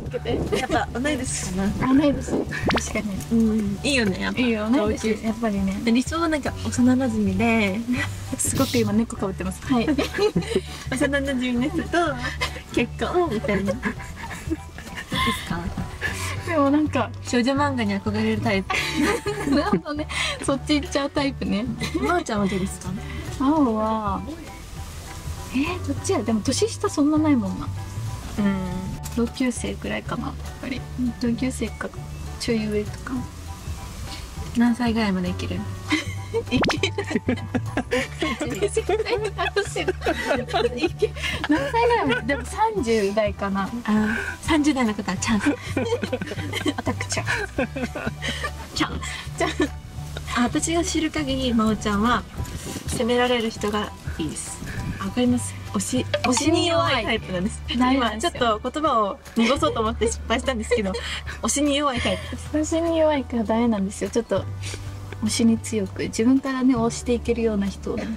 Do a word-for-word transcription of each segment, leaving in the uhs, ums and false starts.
つけて。 やっぱ同い年かな。 あ、ないです。確かに。 うん、いいよね、やっぱ。 いいよ、ないです。やっぱりね。 理想はなんか幼馴染で、 すごく今猫かぶってます。はい。 幼馴染の人と結婚みたいな。ですか？ でもなんか少女漫画に憧れるタイプ。 なるほどね。そっち行っちゃうタイプね。 まおちゃんはどうですか？ まおはえー、どっちや。でも年下そんなないもんな。 うん。 同級生くらいかな。やっぱり同級生かちょい上とか。 何歳ぐらいまで生きる？ いける。絶対に話してる。いけ。何歳ぐらいまで。でも三十代かな。 あ、三十代の方はチャンス。 アタックちゃん。 チャンス。じゃあ、私が知る限りまおちゃんは責められる人がいいです。わかります。推し推しに弱いタイプなんです。今ちょっと言葉を濁そうと思って失敗したんですけど、推しに弱いタイプです。 推しに弱いからダメなんですよ。ちょっと推しに強く自分からね推していけるような人をね。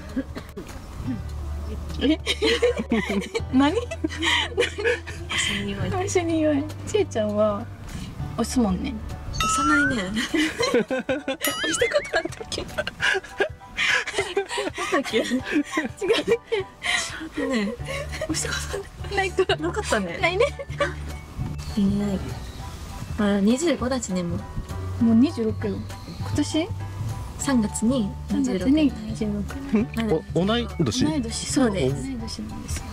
え何？ 推しに弱い。 推しに弱い。ちえちゃんは推すもんね。 押さないね。押したことあったっけ？あったっけ？違うっけ？ね、押したことないかなかったね。 ないね。 いない。まあ二十五だしねもう。 もうにじゅうろくよ。今年三月に三月ににじゅうろく。 お、同い年。 同い年。 そうです。 同い年なんですよ。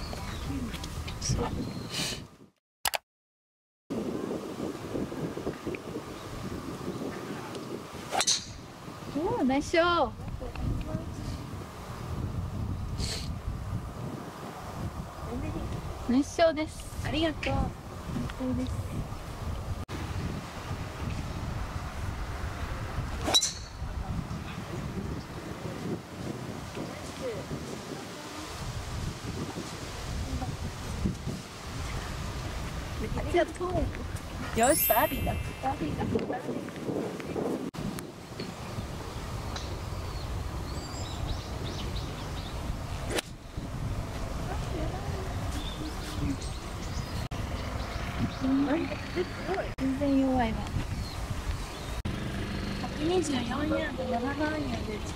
おお、ナイスショー。ナイスショーです。 ありがとう。 そうです。 ありがとう。よし、バービーだ。バービーだ。バービー。 全然弱いわ。 ひゃくにじゅうよんヤード、ななばんヤードで一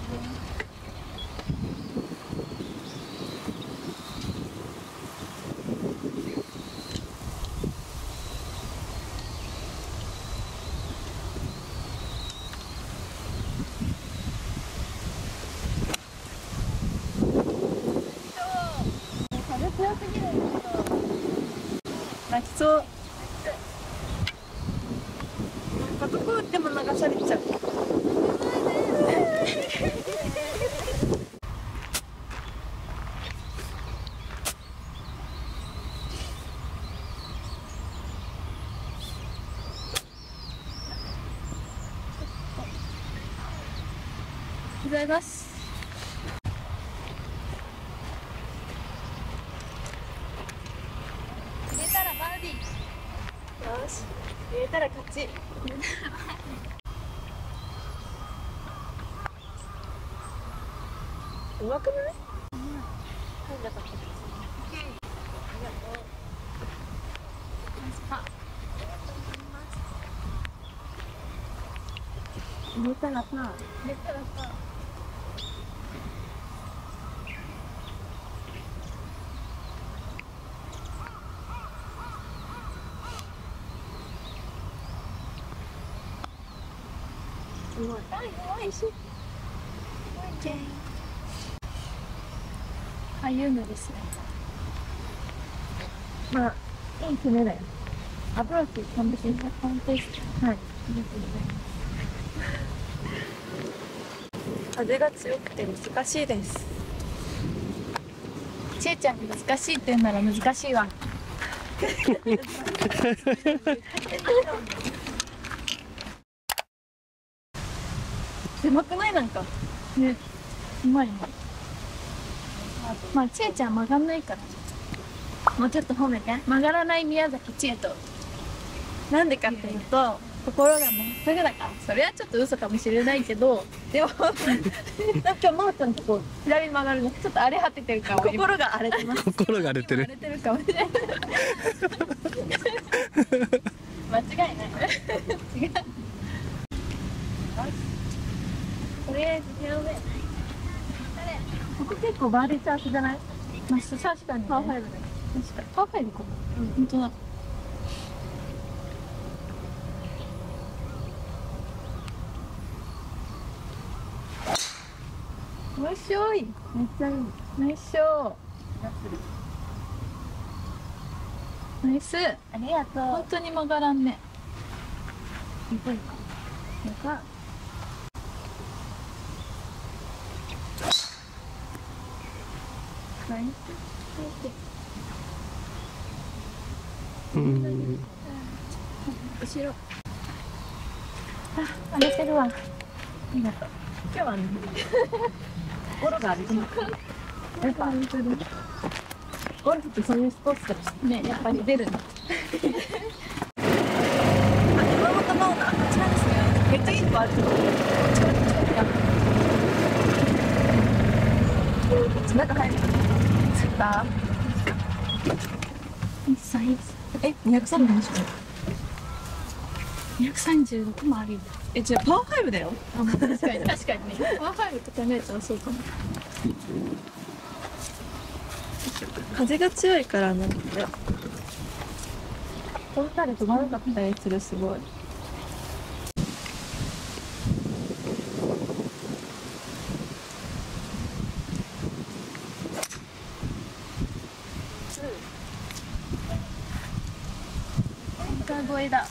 風強すぎるんだけど。 泣きそう。あどこ打っても流されちゃう。 ございます。入れたらバーディー。 よし、入れたら勝ち。うまくない？入んなかったです。ありがとう。入れたらさ、 入れたらさ。 すごい。 あ、弱いし。ああいうのですね。 まあ、いい船だよ。 アプローチ完璧に完璧です。 はい。 ありがとうございます。 風が強くて難しいです。 ちえちゃんが難しいって言うなら難しいわ。狭くない？なんかね、うまいね。まあちえちゃん曲がんないから、 もうちょっと褒めて。 曲がらない宮崎千恵と。 なんでかっていうと、心がまっすぐだから。 それはちょっと嘘かもしれないけど、でもなんかまおちゃんとこう左に曲がるね。 ちょっと荒れ果ててるかも。 心が荒れてます。 心が荒れてる荒。れてるかもしれない。 間違いない。違う。とりあえず手を上。ここ結構バーディーチャンスじゃない？まあ、確かに、ね。パーファイブだ。確かに。パーファイブか。うん、本当だ。よいしょい。めっちゃいい。ナイスショー。ナイス。ありがとう。本当に曲がらんね。すごいか。なんか。ナイス。うん。後ろ。あ、荒れてるわ。ありがとう。今日はね。心がある。やっぱりゴルフってそういうスポーツだしね、やっぱり出るの。あ、山本真央のあっちなんですね。めっちゃいいとこある。こっちこっちこっち。中入る。つった。いいさいいさ。え、二百三十でしょ。二百三十六もあるよ。え、じゃあパーファイブだよ。あ、確かに確かにね。パーファイブと考えたらそうかも。風が強いからなんかね。こんなで止まらなかったりする、すごい。歌声だ。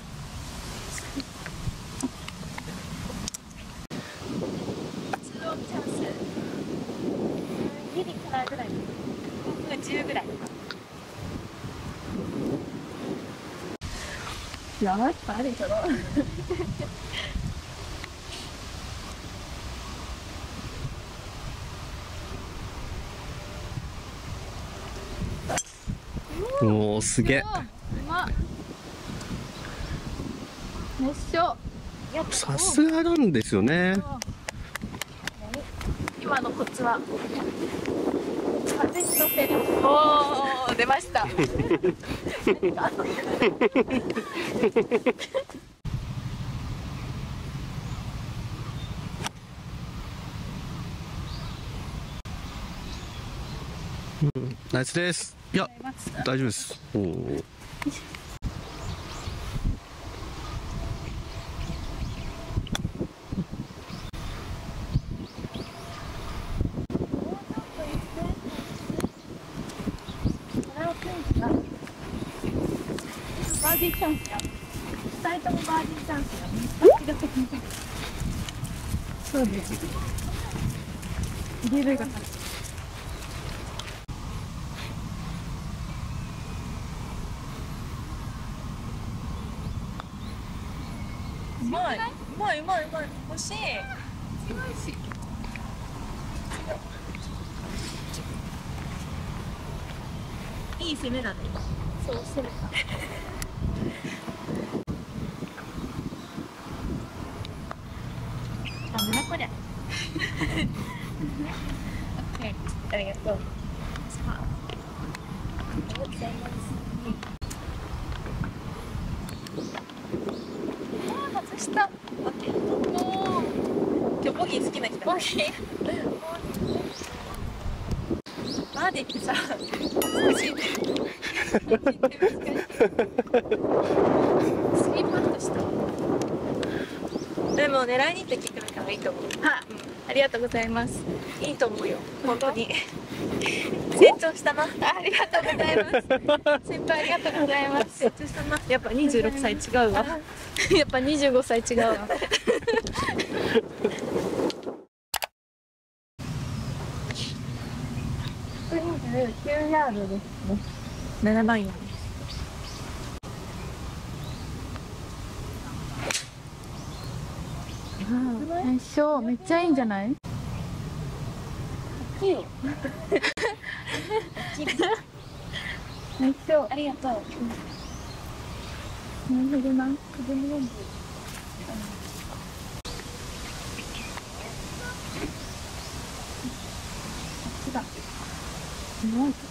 ギリからぐらい。ごふんじゅうぐらい。やばい、あれだろ。 おお、すげえ。 うまっ。よっしょ。 さすがなんですよね。 今のコツは風に乗せる。おお、出ました。 うん、ナイスです。いや、大丈夫です。おお。 バーディーチャンスや。二人ともバーディーチャンスや。めっちゃ気が的に。そうです。入れるが。 うまい。うまいうまいうまい。欲しい。 強いし。 いい攻めだね。 そう、攻めた。なんだこりゃ。オッケー、ありがとう。さあ、ありがとうございます。ああ、外した。オッケー。おお。 今日ボギー好きな人。 ボギー。 バーディーってさ、難しいね。 スリーパットした。 でも狙いに行って聞くのがいいと思う。 は、うん、ありがとうございます。 いいと思うよ。本当に。成長したな。 ありがとうございます。先輩ありがとうございます。 成長したな。やっぱにじゅうろくさい違うわ。 やっぱにじゅうごさい違うわ。にじゅうきゅうヤードですね。 ななばんよ。 最初めっちゃいいんじゃない？いいよ。最初ありがとう。なるほどな。風の温度。すごい。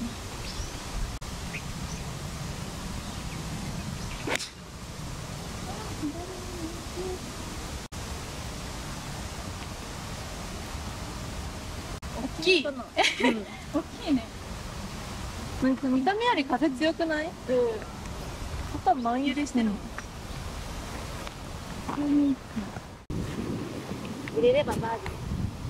きい。 大きいね。なんか見た目より風強くない？ うん。パパマン揺れしてるもん。入れればバーディー。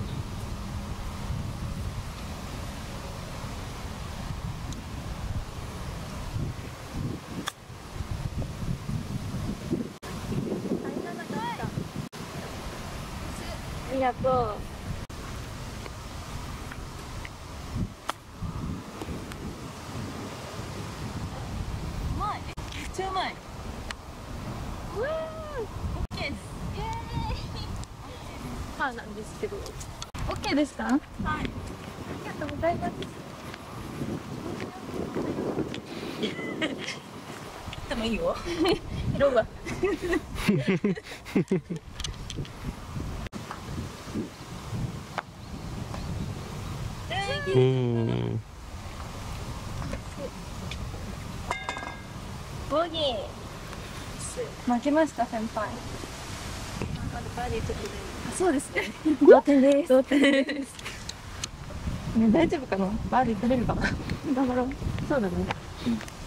ありがとう。 うまい。 めっちゃうまい。 うわー。 オッケーです。 イエーイ。 パーなんですけど。 オッケーですか？はい。ありがとうございます。 でもいいよ。 色が。 うん。 ボギー。 負けました先輩。 まだバーディーちょっとで。 あ、そうですね。 同点です。 同点です。ね、大丈夫かな？バーディー取れるかな？頑張ろう。 そうだね。